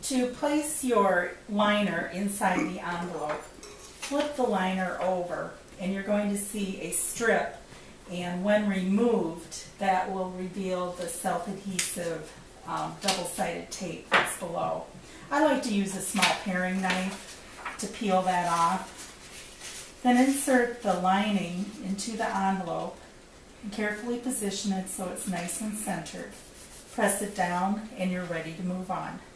To place your liner inside the envelope, flip the liner over and you're going to see a strip, and when removed that will reveal the self-adhesive double-sided tape that's below. I like to use a small paring knife to peel that off. Then insert the lining into the envelope and carefully position it so it's nice and centered. Press it down and you're ready to move on.